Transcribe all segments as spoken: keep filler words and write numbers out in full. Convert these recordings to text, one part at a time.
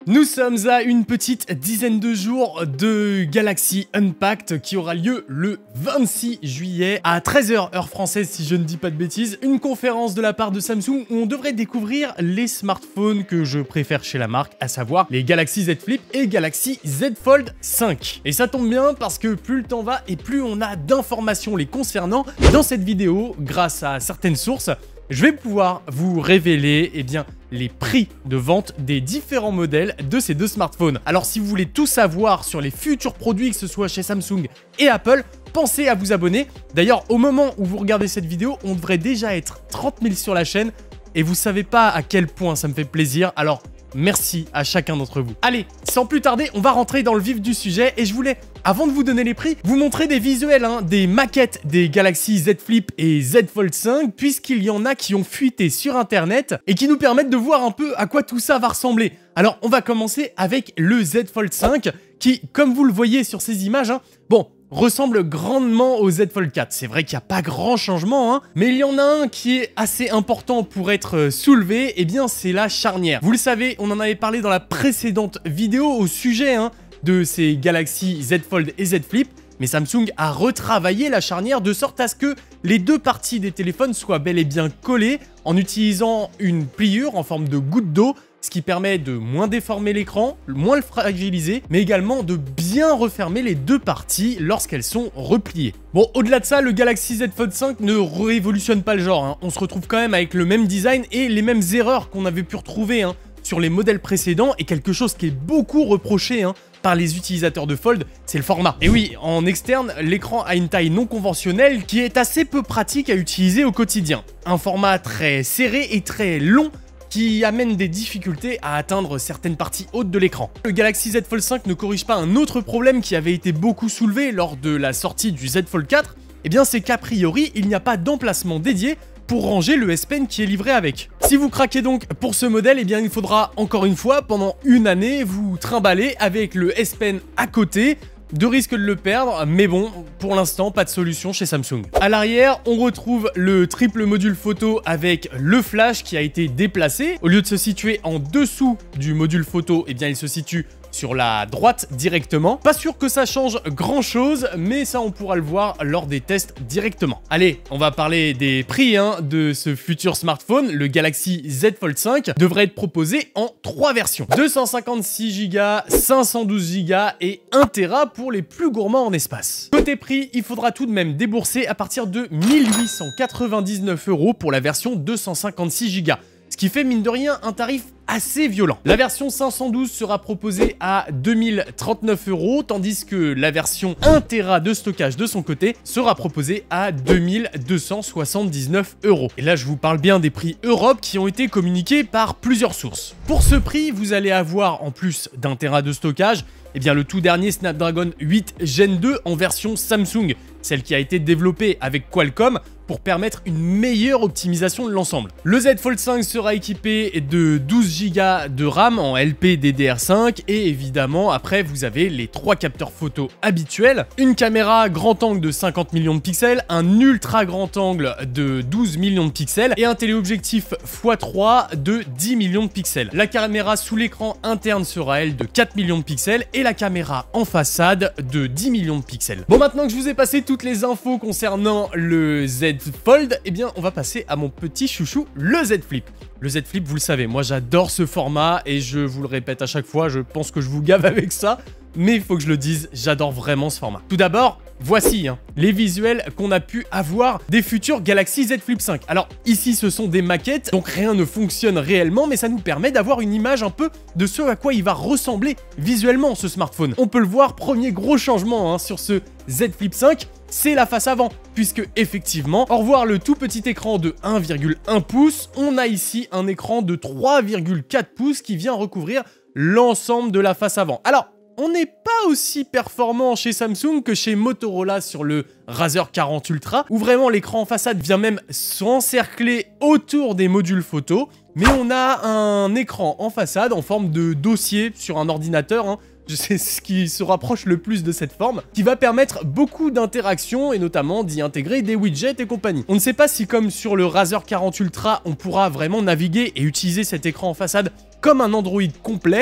Nous sommes à une petite dizaine de jours de Galaxy Unpacked qui aura lieu le vingt-six juillet à treize heures heure française si je ne dis pas de bêtises. Une conférence de la part de Samsung où on devrait découvrir les smartphones que je préfère chez la marque, à savoir les Galaxy Z Flip et Galaxy Z Fold cinq. Et ça tombe bien parce que plus le temps va et plus on a d'informations les concernant. Dans cette vidéo, grâce à certaines sources, je vais pouvoir vous révéler eh bien, les prix de vente des différents modèles de ces deux smartphones. Alors si vous voulez tout savoir sur les futurs produits, que ce soit chez Samsung et Apple, pensez à vous abonner. D'ailleurs, au moment où vous regardez cette vidéo, on devrait déjà être trente mille sur la chaîne et vous savez pas à quel point ça me fait plaisir. Alors, merci à chacun d'entre vous. Allez, sans plus tarder, on va rentrer dans le vif du sujet et je voulais, avant de vous donner les prix, vous montrer des visuels, hein, des maquettes des Galaxy Z Flip et Z Fold cinq, puisqu'il y en a qui ont fuité sur internet et qui nous permettent de voir un peu à quoi tout ça va ressembler. Alors, on va commencer avec le Z Fold cinq qui, comme vous le voyez sur ces images, hein, bon, ressemble grandement au Z Fold quatre. C'est vrai qu'il n'y a pas grand changement, hein, mais il y en a un qui est assez important pour être soulevé, et eh bien c'est la charnière. Vous le savez, on en avait parlé dans la précédente vidéo au sujet hein, de ces Galaxy Z Fold et Z Flip, mais Samsung a retravaillé la charnière de sorte à ce que les deux parties des téléphones soient bel et bien collées en utilisant une pliure en forme de goutte d'eau, ce qui permet de moins déformer l'écran, moins le fragiliser, mais également de bien refermer les deux parties lorsqu'elles sont repliées. Bon, au-delà de ça, le Galaxy Z Fold cinq ne révolutionne pas le genre, hein. On se retrouve quand même avec le même design et les mêmes erreurs qu'on avait pu retrouver hein, sur les modèles précédents, et quelque chose qui est beaucoup reproché hein, par les utilisateurs de Fold, c'est le format. Et oui, en externe, l'écran a une taille non conventionnelle qui est assez peu pratique à utiliser au quotidien. Un format très serré et très long, qui amène des difficultés à atteindre certaines parties hautes de l'écran. Le Galaxy Z Fold cinq ne corrige pas un autre problème qui avait été beaucoup soulevé lors de la sortie du Z Fold quatre, et bien c'est qu'a priori, il n'y a pas d'emplacement dédié pour ranger le S Pen qui est livré avec. Si vous craquez donc pour ce modèle, eh bien il faudra encore une fois, pendant une année, vous trimballer avec le S Pen à côté, de risque de le perdre, mais bon, pour l'instant, pas de solution chez Samsung. À l'arrière, on retrouve le triple module photo avec le flash qui a été déplacé. Au lieu de se situer en dessous du module photo, eh bien, il se situe sur la droite directement. Pas sûr que ça change grand chose, mais ça on pourra le voir lors des tests directement. Allez, on va parler des prix hein, de ce futur smartphone. Le Galaxy Z Fold cinq devrait être proposé en trois versions. deux cent cinquante-six giga, cinq cent douze giga et un téra pour les plus gourmands en espace. Côté prix, il faudra tout de même débourser à partir de mille huit cent quatre-vingt-dix-neuf euros pour la version deux cent cinquante-six giga. Ce qui fait mine de rien un tarif assez violent. La version cinq cent douze sera proposée à deux mille trente-neuf euros, tandis que la version un téra de stockage de son côté sera proposée à deux mille deux cent soixante-dix-neuf euros. Et là, je vous parle bien des prix Europe qui ont été communiqués par plusieurs sources. Pour ce prix, vous allez avoir, en plus d'un téra de stockage, eh bien, le tout dernier Snapdragon huit Gen deux en version Samsung, celle qui a été développée avec Qualcomm pour permettre une meilleure optimisation de l'ensemble. Le Z Fold cinq sera équipé de douze giga de RAM en L P D D R cinq et évidemment après vous avez les trois capteurs photo habituels, une caméra grand angle de cinquante millions de pixels, un ultra grand angle de douze millions de pixels et un téléobjectif fois trois de dix millions de pixels. La caméra sous l'écran interne sera elle de quatre millions de pixels et la caméra en façade de dix millions de pixels. Bon, maintenant que je vous ai passé toutes les infos concernant le Z Fold, eh bien on va passer à mon petit chouchou, le Z Flip. Le Z Flip, vous le savez, moi j'adore ce format et je vous le répète à chaque fois, je pense que je vous gave avec ça, mais il faut que je le dise, j'adore vraiment ce format. Tout d'abord, voici hein, les visuels qu'on a pu avoir des futurs Galaxy Z Flip cinq. Alors ici ce sont des maquettes, donc rien ne fonctionne réellement, mais ça nous permet d'avoir une image un peu de ce à quoi il va ressembler visuellement ce smartphone. On peut le voir, premier gros changement hein, sur ce Z Flip cinq, c'est la face avant, puisque effectivement, au revoir le tout petit écran de un virgule un pouce, on a ici un écran de trois virgule quatre pouces qui vient recouvrir l'ensemble de la face avant. Alors, on n'est pas aussi performant chez Samsung que chez Motorola sur le Razr quarante Ultra, où vraiment l'écran en façade vient même s'encercler autour des modules photo, mais on a un écran en façade en forme de dossier sur un ordinateur, hein. C'est ce qui se rapproche le plus de cette forme, qui va permettre beaucoup d'interactions et notamment d'y intégrer des widgets et compagnie. On ne sait pas si comme sur le Razr quarante Ultra, on pourra vraiment naviguer et utiliser cet écran en façade comme un Android complet,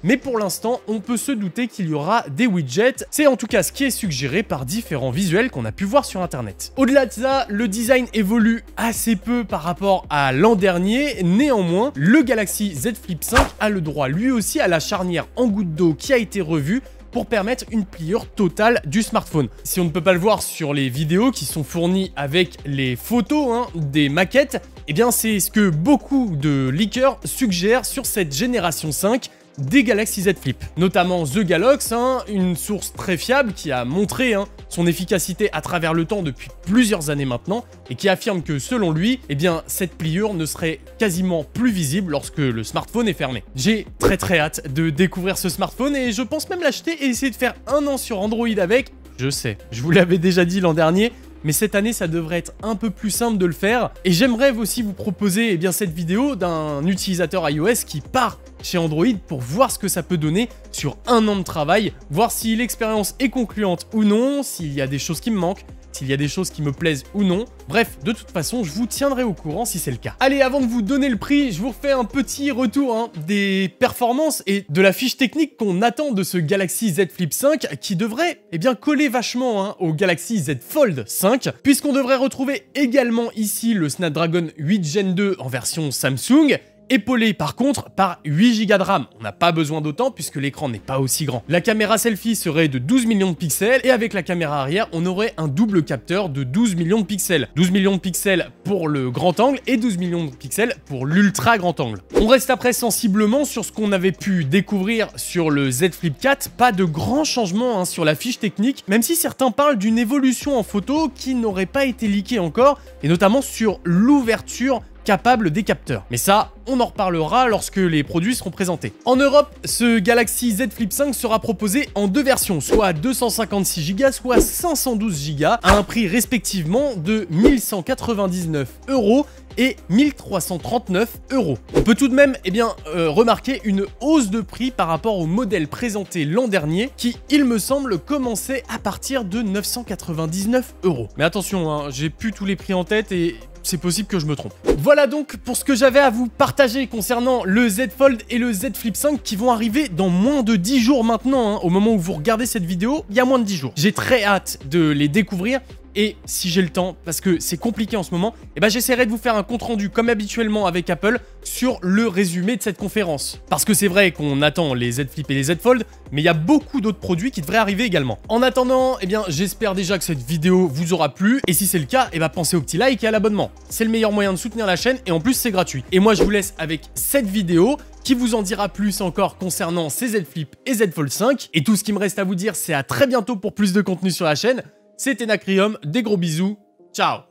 mais pour l'instant, on peut se douter qu'il y aura des widgets. C'est en tout cas ce qui est suggéré par différents visuels qu'on a pu voir sur internet. Au-delà de ça, le design évolue assez peu par rapport à l'an dernier. Néanmoins, le Galaxy Z Flip cinq a le droit lui aussi à la charnière en goutte d'eau qui a été revue pour permettre une pliure totale du smartphone. Si on ne peut pas le voir sur les vidéos qui sont fournies avec les photos hein, des maquettes, eh bien c'est ce que beaucoup de leakers suggèrent sur cette génération cinq des Galaxy Z Flip. Notamment The Galox, hein, une source très fiable qui a montré hein, son efficacité à travers le temps depuis plusieurs années maintenant et qui affirme que selon lui, eh bien, cette pliure ne serait quasiment plus visible lorsque le smartphone est fermé. J'ai très très hâte de découvrir ce smartphone et je pense même l'acheter et essayer de faire un an sur Android avec. Je sais, je vous l'avais déjà dit l'an dernier, mais cette année, ça devrait être un peu plus simple de le faire. Et j'aimerais aussi vous proposer eh bien, cette vidéo d'un utilisateur iOS qui part chez Android pour voir ce que ça peut donner sur un an de travail, voir si l'expérience est concluante ou non, s'il y a des choses qui me manquent, s'il y a des choses qui me plaisent ou non. Bref, de toute façon, je vous tiendrai au courant si c'est le cas. Allez, avant de vous donner le prix, je vous refais un petit retour hein, des performances et de la fiche technique qu'on attend de ce Galaxy Z Flip cinq qui devrait eh bien, coller vachement hein, au Galaxy Z Fold cinq, puisqu'on devrait retrouver également ici le Snapdragon huit Gen deux en version Samsung, épaulé par contre par huit giga de RAM. On n'a pas besoin d'autant puisque l'écran n'est pas aussi grand. La caméra selfie serait de douze millions de pixels et avec la caméra arrière, on aurait un double capteur de douze millions de pixels. douze millions de pixels pour le grand angle et douze millions de pixels pour l'ultra grand angle. On reste après sensiblement sur ce qu'on avait pu découvrir sur le Z Flip quatre. Pas de grands changements hein, sur la fiche technique, même si certains parlent d'une évolution en photo qui n'aurait pas été leakée encore, et notamment sur l'ouverture capable des capteurs. Mais ça, on en reparlera lorsque les produits seront présentés. En Europe, ce Galaxy Z Flip cinq sera proposé en deux versions, soit deux cent cinquante-six giga, soit cinq cent douze giga, à un prix respectivement de mille cent quatre-vingt-dix-neuf euros et mille trois cent trente-neuf euros. On peut tout de même eh bien, euh, remarquer une hausse de prix par rapport au modèle présenté l'an dernier qui, il me semble, commençait à partir de neuf cent quatre-vingt-dix-neuf euros. Mais attention, hein, j'ai plus tous les prix en tête et c'est possible que je me trompe. Voilà donc pour ce que j'avais à vous partager concernant le Z Fold et le Z Flip cinq qui vont arriver dans moins de dix jours maintenant. Hein. Au moment où vous regardez cette vidéo, il y a moins de dix jours. J'ai très hâte de les découvrir. Et si j'ai le temps, parce que c'est compliqué en ce moment, eh ben j'essaierai de vous faire un compte rendu comme habituellement avec Apple sur le résumé de cette conférence. Parce que c'est vrai qu'on attend les Z Flip et les Z Fold, mais il y a beaucoup d'autres produits qui devraient arriver également. En attendant, eh bien j'espère déjà que cette vidéo vous aura plu. Et si c'est le cas, eh ben pensez au petit like et à l'abonnement. C'est le meilleur moyen de soutenir la chaîne et en plus c'est gratuit. Et moi je vous laisse avec cette vidéo qui vous en dira plus encore concernant ces Z Flip et Z Fold cinq. Et tout ce qui me reste à vous dire, c'est à très bientôt pour plus de contenu sur la chaîne. C'était Nacrium, des gros bisous, ciao!